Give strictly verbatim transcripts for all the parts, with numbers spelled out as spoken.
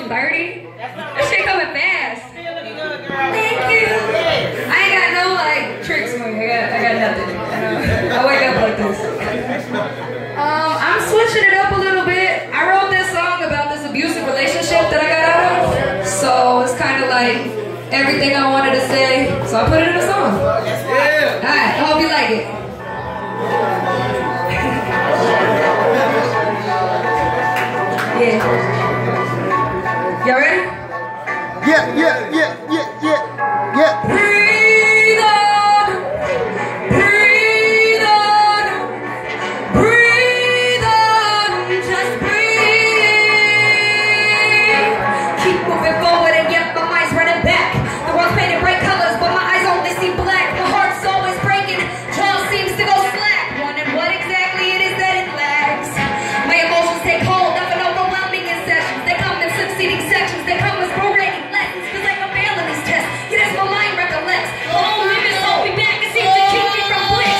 thirty? That shit coming fast. Thank you. I ain't got no like tricks for me. I got, I got nothing. I, I wake up like this. Um, I'm switching it up a little bit. I wrote this song about this abusive relationship that I got out of. So it's kind of like everything I wanted to say. So I put it in a song. Alright, I hope you like it. Yeah. Y'all ready? Yeah, yeah, yeah, yeah, yeah, yeah. Breathe on, breathe on, breathe on, just breathe. Keep moving forward and yet my mind's running back. The world's painted bright colors, but my eyes only see black. My heart's always breaking, trail seems to go slack. Wondering what exactly it is that it lacks. My emotions take hold of an overwhelming in sessions. They come in succeeding sections, they come as prorating lessons. Cause like I'm failing these tests, yet as my mind recollects, all limits hold me back and seem to keep me from bliss.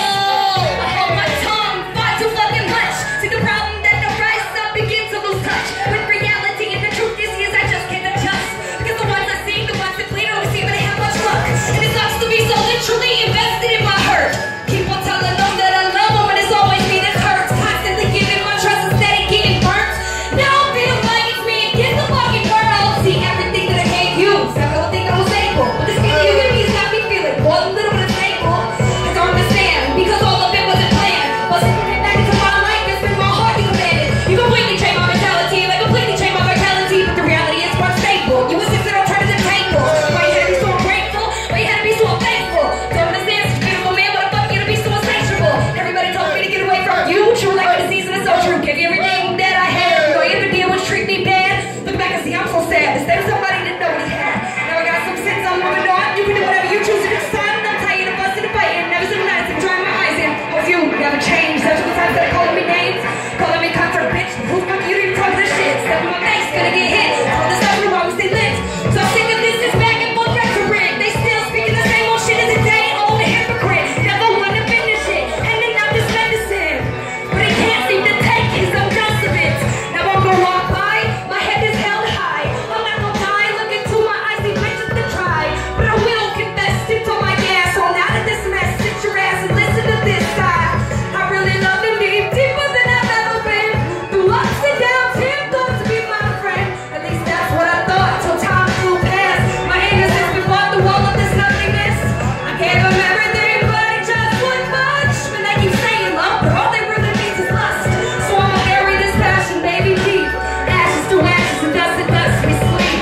I hold my tongue far too fucking much. See the problem that the rise up begin to lose touch with reality, and the truth is, is I just can't adjust. Because the ones I see, the ones that clear don't seem to have much luck. And it sucks to be so literally invested in my hurt. Keep on telling them that I love them, but it's always me that hurts. Constantly giving my trust instead of getting burnt. Now I feel like it's me and get the fucking burn. I don't see everything that I can't use. I don't think I was able, but this feeling you give me has got me feeling more than a little bit of thankful. I don't understand, because all of it wasn't planned. But since you came back into my life, it's been my heart you commanded. You completely changed my mentality, like completely changed my vitality. But the reality is more stable. You insisted on turning the table. Why you had to be so ungrateful? Why you had to be so thankful? Don't understand, such a beautiful man, what the fuck you to be so insatiable? Everybody told me to get away from you. True like a disease, and it's so true. Give you everything that I had. You know you ever did was treat me bad. Look back and see I'm so sad. Instead of somebody that know what he had. Now I got some sins I'm moving on. You can do whatever you choose to do. Time, I'm tired of busting and fighting. Never some nights and drying my eyes in. Hope you never change. Such a times that are calling me names, calling me comfort bitch. Who the fuck you didn't talk this shit? Step in my face, gonna get hit. All this stuff we always stay lit. So I'm sick of this, this back and forth rhetoric. They still speaking the same old shit as a day old hypocrite. Never wanna finish it, and then I'm just medicine. But he can't seem to take his own dose of it. Now I'm gonna walk by, my head is held high. I'm not gonna die, look into my eyes, these bitches to try. But I will confess, tip on my gas, on out of this mess. Sit your ass and listen to this side. I really love him deep, deeper than I've ever been. Through ups and downs, him thought to be my friend. At least that's what I thought, till time flew past. My innocence before the wall of this nothingness. I gave him everything, but it just wasn't much. And they keep saying love, but all they really means is lust. So I'ma bury this passion, baby, deep. Ashes to ashes and dust to dust, we sleep.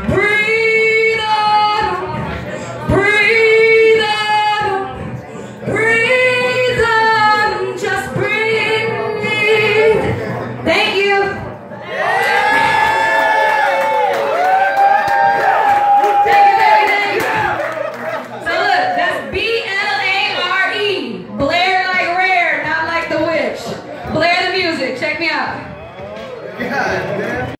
Breathe on, breathe on, breathe on, just breathe. Thank you. Thank you, baby, thank you. So look, that's B L A R E. Blair like rare, not like the witch. Blair the music, check me out. God, man.